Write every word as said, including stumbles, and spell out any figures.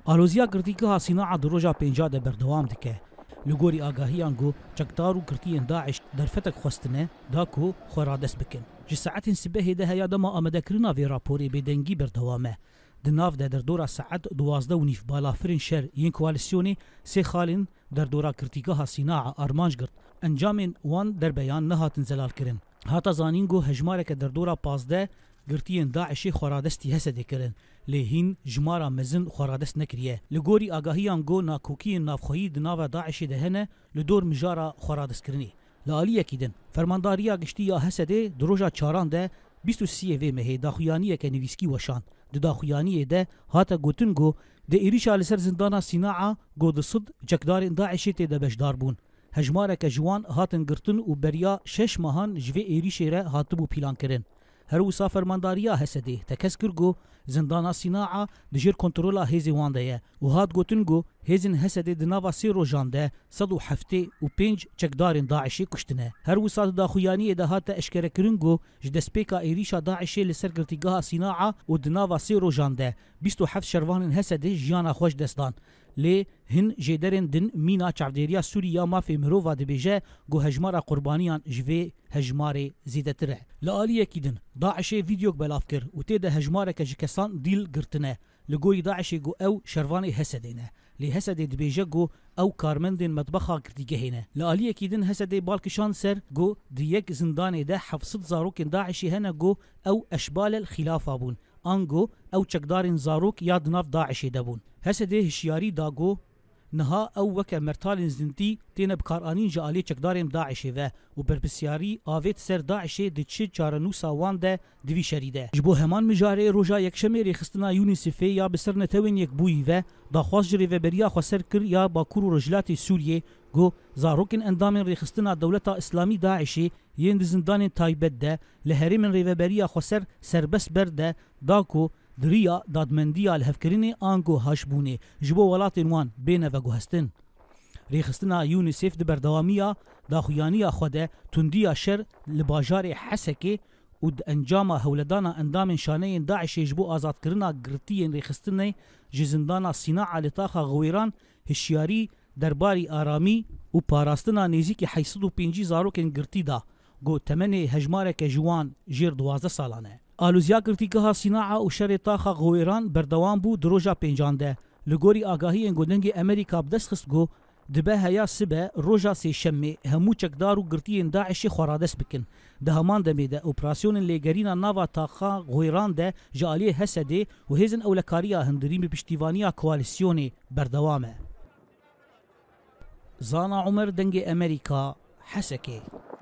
آلوزیا گرتیگاها صناعة دروجا پنجا ده بردوام دکه. لگوری آگاهیان گو چکدار و گرتیین داعش در فتک خواستنه داکو خورادس بکن. جی ساعت سبه ده هیا دما آمده کرنا وی راپوری بدنگی بردوامه. دناف ده در دورا ساعت دوازده و نیف بالافرین شر ین کوالیسیونی سه خالین در دورا گرتیگاها صناعة آرمانج گرت. انجام وان در بیان نهاتن زلال کرن. هاتا زانینگو هجمارک در دورا پازده گرتیین داعشی خورادستی هسته کرن. لهین جمارا مزن خورادست نکریه. لگوری آگاهیان گو ناکوکی نافخویی دناو داعشی دهنه لدور مجارا خورادست کرنی. لعالیه کیدن. فرمانداریا گشتی یا هسته دروجا چاران ده بیست و سی وی مهی داخویانیه که نویسکی وشان. د داخویانیه ده هاتا گوتن گو ده ایریشا لسر زندانا صناعة گو ده صد جکدار داعشی ته ده بشدار بون. هجمارک جوان هاتن گرتن و بریا شش ماهان جوی ایریشی ره هاتبو پیلان کرن. هر وسا فرمانداریا هسده تکس کرگو زندانا صناعة دجير کنترولا هیزی وانده و هات گوتنگو هیزن هسده دناوا سی روژان ده صد و هفته و پنج چکدارین داعشی کشتنه. هر وسا داخویانی ده هات اشکره کرنگو جدسپیکا ایریشا داعشی لسر گرتیگاها صناعة و دناوا سی روژان ده بیست و هفت شروان هسده جیانا خوش دستان. لی هن جدرن دن مینا چاودیریا سوریا مافی مرووا دبیجه گو هجمارا قربانیان جوی هجمار زیدتره. لعالیه کیدن داعشی ویدیوک بلاف کر و تیده هجماره که جکسان دیل گرتنه. لگوی داعشی گو او شروانی هسدینه. لی هسده دبیجه گو او کارمندین مطبخا گرتیگه هینه. لعالیه کیدن هسده بالکشان سر گو دیگ زندانه ده حفصد زاروکن داعشی هنه گو او اشبال الخلافه بون. آنگو او چکدارین زاروک یاد ناف داعشی دبون. هسده هشیاری داگو نها او وک مرتال زنتی تین بکارانین جالی چکداریم داعشی و و بربسیاری آویت سر داعشی دچی چارنوسا وان ده دوی شریده. جبو همان مجاره روژا یک شمیر خستنا یونیسفی یا بسر نتوین یک بوی و داخواست جری و بریا خسر کر یا باکور و رجلات سوریه گو زاروکن اندام ریخستنا دولتا اسلامی داعشی یند زندان تایبت ده لهریم ریوبریا خسر سربس برده داکو دریا دادمندیا الهفکرینی آنگو هاشبونه جبو ولات وان بین و گوهستن. ریخستنا یونیسف ده بردوامیا داخویانیا خوده تندیا شر لباجار حسکی و انجام هولدانا اندام شانه داعش جبو آزاد کرنا گرتی ریخستنی جزندانا صناعة لطاقه غویران هشیاری درباری آرامی و پاراستنا نیزی که حیصد و پینجی زاروکن گرتی دا گو تمنی هجمارک جوان جیر دوازده سالانه. آلوزیا گرتیگاها صناعة و شر طاقه غویران بردوام بو دروجا پنجانده. لگوری آگاهی گودنگ امریکا بدست خست گو دبه هیا سبه روجا سی شمی همو چکدار و گرتین داعشی خورادس بکن. ده همان دمی ده اپراسیون لیگرینا ناوا طاقه غویران ده جالی هسده و هیزن اولکاریا هندریم پشتیوانیا کوالیسیونی بردوامه. زانا عمر دنگ امریکا حسکی.